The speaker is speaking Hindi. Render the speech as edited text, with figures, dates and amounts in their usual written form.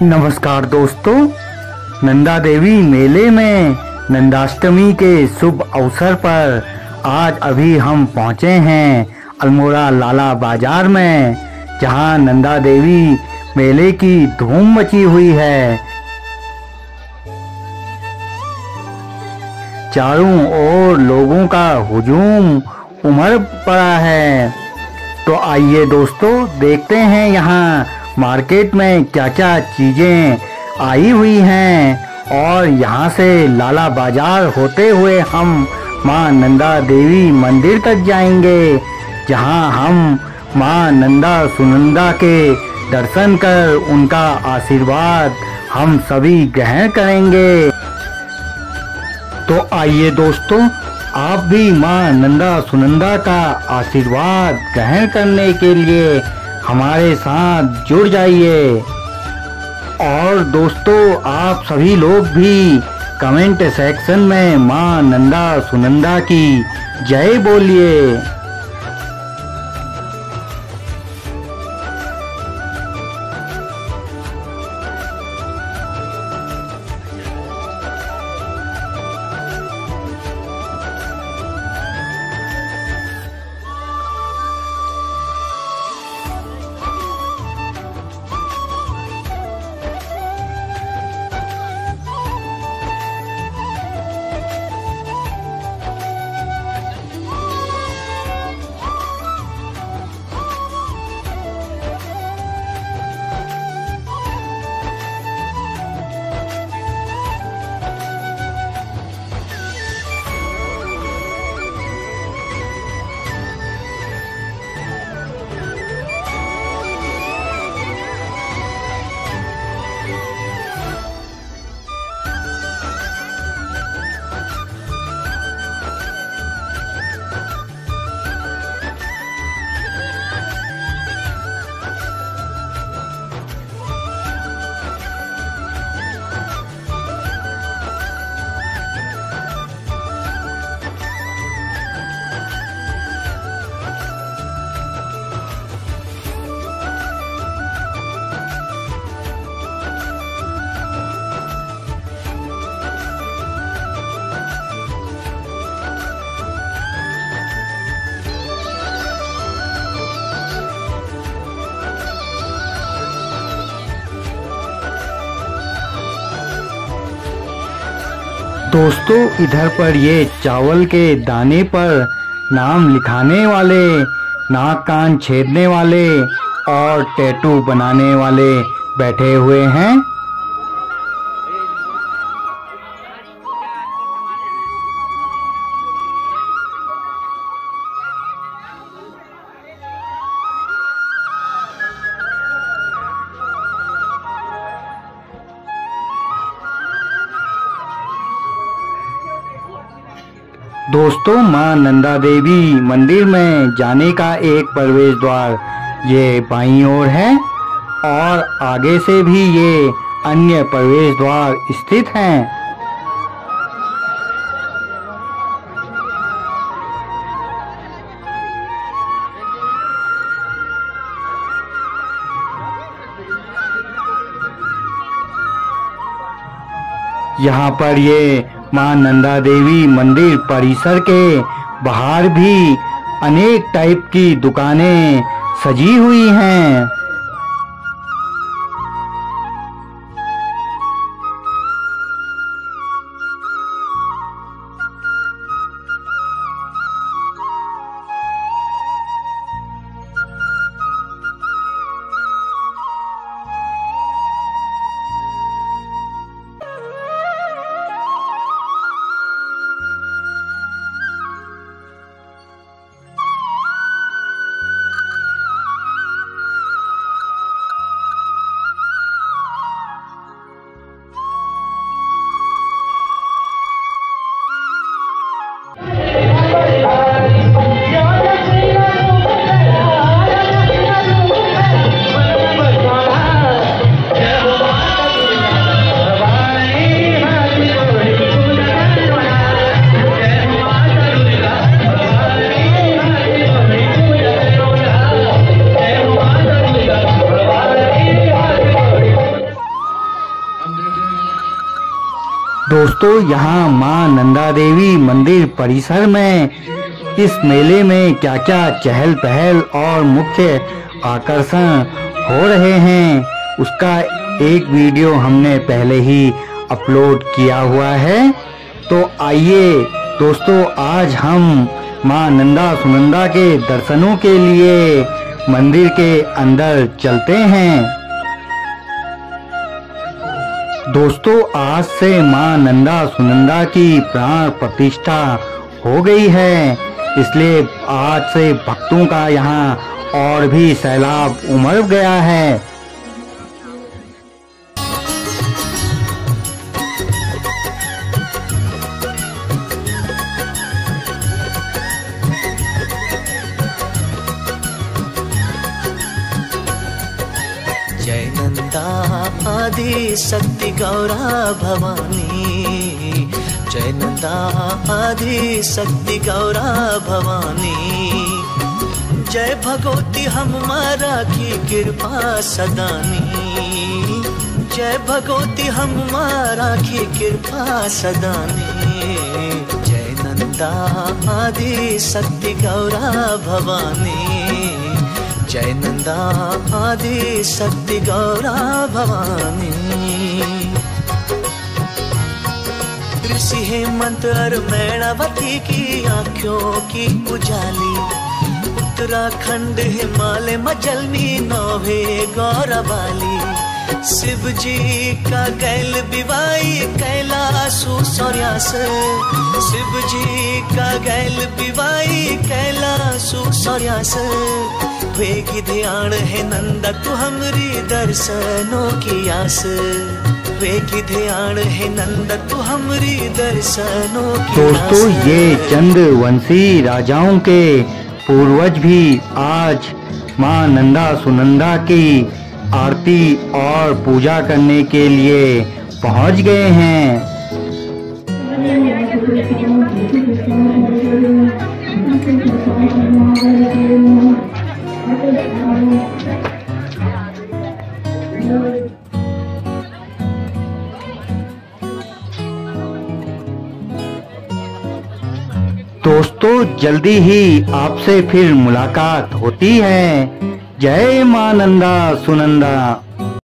नमस्कार दोस्तों, नंदा देवी मेले में नंदाष्टमी के शुभ अवसर पर आज अभी हम पहुंचे हैं अल्मोड़ा लाला बाजार में, जहां नंदा देवी मेले की धूम मची हुई है। चारों ओर लोगों का हुजूम उमड़ पड़ा है। तो आइए दोस्तों, देखते हैं यहाँ मार्केट में क्या क्या चीजें आई हुई हैं और यहाँ से लाला बाजार होते हुए हम माँ नंदा देवी मंदिर तक जाएंगे, जहाँ हम माँ नंदा सुनंदा के दर्शन कर उनका आशीर्वाद हम सभी ग्रहण करेंगे। तो आइए दोस्तों, आप भी माँ नंदा सुनंदा का आशीर्वाद ग्रहण करने के लिए हमारे साथ जुड़ जाइए। और दोस्तों, आप सभी लोग भी कमेंट सेक्शन में माँ नंदा सुनंदा की जय बोलिए। दोस्तों, इधर पर ये चावल के दाने पर नाम लिखाने वाले, नाक कान छेदने वाले और टैटू बनाने वाले बैठे हुए हैं। दोस्तों, माँ नंदा देवी मंदिर में जाने का एक प्रवेश द्वार ये बाईं ओर है और आगे से भी ये अन्य प्रवेश द्वार स्थित हैं। यहाँ पर ये माँ नंदा देवी मंदिर परिसर के बाहर भी अनेक टाइप की दुकानें सजी हुई हैं। दोस्तों यहाँ माँ नंदा देवी मंदिर परिसर में इस मेले में क्या क्या चहल पहल और मुख्य आकर्षण हो रहे हैं उसका एक वीडियो हमने पहले ही अपलोड किया हुआ है। तो आइए दोस्तों आज हम माँ नंदा सुनंदा के दर्शनों के लिए मंदिर के अंदर चलते हैं। दोस्तों आज से माँ नंदा सुनंदा की प्राण प्रतिष्ठा हो गई है, इसलिए आज से भक्तों का यहाँ और भी सैलाब उमड़ गया है। जय नंदा आदि शक्ति गौरा भवानी, जय नंदा आदि शक्ति गौरा भवानी। जय भगवती हमारा की कृपा सदानी, जय भगवती हमारा की कृपा सदानी। जय नंदा आदि शक्ति गौरा भवानी, जय नंदा आदि शक्ति गौरा भवानी। ऋषि हेमंत और मैणावती की आँखों की उजाली, उत्तराखंड हिमालय मजलनी नौभे गौरवाली। शिव जी का गैल विवाही कैलाशु सौर्यास, शिव जी का गैल विवाही कैलाशु सौर्यास। वेगी ध्यान है नंदा तू हमरी दर्शनों की आस, वेगी ध्यान है नंदा तू हमरी दर्शनों की आस। दोस्तों ये चंद्रवंशी राजाओं के पूर्वज भी आज माँ नंदा सुनंदा की आरती और पूजा करने के लिए पहुँच गए हैं। दोस्तों जल्दी ही आपसे फिर मुलाकात होती है। जय माँ नंदा सुनंदा।